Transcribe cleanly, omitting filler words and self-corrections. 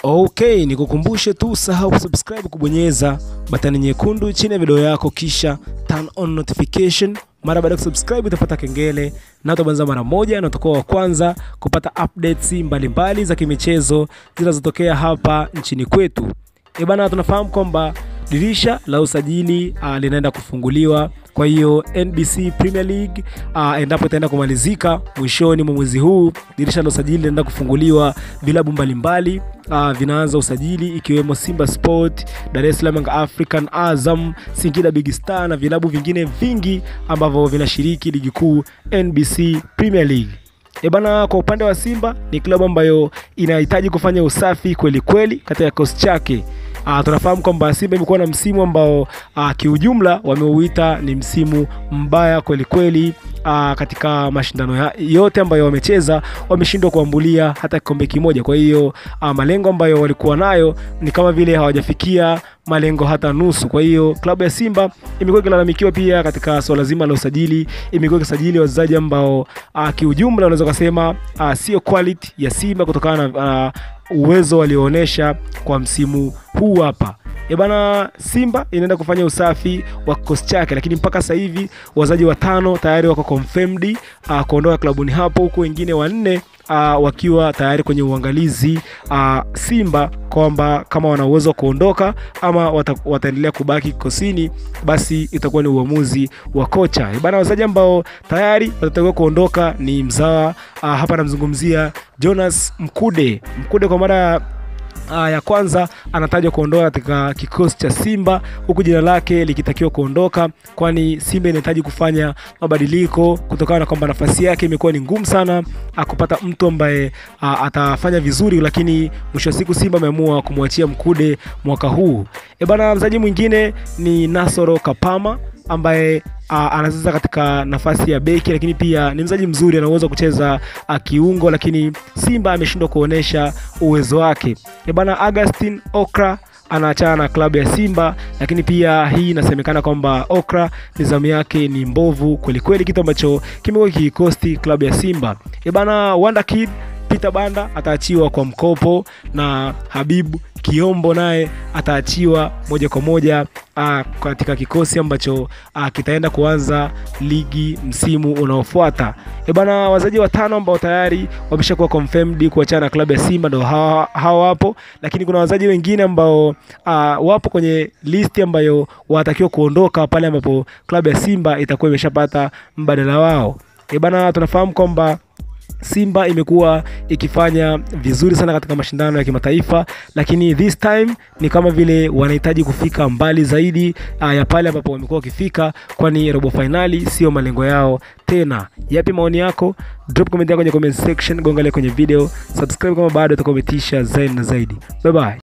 Okay, nikukumbushe tu usahau kusubscribe, kubonyeza batani nyekundu chini ya video yako, kisha turn on notification. Mara baada ya kusubscribe utapata kengele na utabonyeza mara moja na utakuwa wa kwanza kupata updates mbalimbali za kimichezo zinazotokea hapa nchini kwetu. Bana, tunafahamu kwamba dirisha la usajili linaenda kufunguliwa. Kwa hiyo NBC Premier League endapo itaenda kumalizika mwishoni mwa mwezi huu, dirisha la usajili linaenda kufunguliwa. Vilabu mbalimbali vinaanza usajili ikiwemo Simba Sport, Dar es Salaam African, Azam, Singida Big Star na vilabu vingine vingi ambavyo vinashiriki ligi kuu NBC Premier League. Bana, kwa upande wa Simba ni klabu ambayo inahitaji kufanya usafi kweli kweli katika kikosi chake. Tunafahamu kwamba Simba imekuwa na msimu ambao kiujumla wameuita ni msimu mbaya kweli kweli. Katika mashindano yote ambayo wamecheza wameshindwa kuambulia hata kikombe kimoja. Kwa hiyo malengo ambayo walikuwa nayo ni kama vile hawajafikia malengo hata nusu. Kwa hiyo klabu ya Simba imekuwa ikilalamikiwa pia katika swala zima la usajili. Imekuwa ikisajili wachezaji ambao kiujumla unaweza kusema sio quality ya Simba kutokana na uwezo walioonyesha kwa msimu huu hapa. Bana, Simba inaenda kufanya usafi wa kikosi chake, lakini mpaka sasa hivi wachezaji watano tayari wako confirmed kuondoka klabuni hapo, huku wengine 4 wakiwa tayari kwenye uangalizi Simba kwamba kama wana uwezo kuondoka ama wataendelea kubaki kikosini, basi itakuwa ni uamuzi wa kocha. Bana, wachezaji ambao tayari watatakiwa kuondoka ni mzawa hapa namzungumzia Jonas Mkude kwa mara ya kwanza anatajwa kuondoka katika kikosi cha Simba, huku jina lake likitakiwa kuondoka, kwani Simba inahitaji kufanya mabadiliko kutokana na kwamba nafasi yake imekuwa ni ngumu sana kupata mtu ambaye atafanya vizuri, lakini mwisho wa siku Simba ameamua kumwachia Mkude mwaka huu. Bana, mchezaji mwingine ni Nasoro Kapama ambaye anacheza katika nafasi ya beki, lakini pia ni mchezaji mzuri, anaweza kucheza kiungo, lakini Simba ameshindwa kuonesha uwezo wake. Bana, Augustine Okra anaachana na klabu ya Simba, lakini pia hii inasemekana kwamba Okra nizamu yake ni mbovu kweli kweli, kitu ambacho kimekuwa kikosti klabu ya Simba. Bana, Wonder Kid Peter Banda ataachiwa kwa mkopo na Habibu Kiombo naye ataachiwa moja kwa moja katika kikosi ambacho kitaenda kuanza ligi msimu unaofuata. Bana, wachezaji watano ambao tayari wameshakuwa confirmed kuachana na klabu ya Simba ndio hawa hapo, lakini kuna wachezaji wengine ambao wapo kwenye listi ambayo wanatakiwa kuondoka pale ambapo klabu ya Simba itakuwa imeshapata mbadala wao. Bana, tunafahamu kwamba Simba imekuwa ikifanya vizuri sana katika mashindano ya kimataifa, lakini this time ni kama vile wanahitaji kufika mbali zaidi ya pale ambapo wamekuwa wakifika, kwani robo finali sio malengo yao tena. Yapi maoni yako? Drop comment yako kwenye comment section, gonga like kwenye video, subscribe kama bado utakometisha zaidi na zaidi. Bye bye.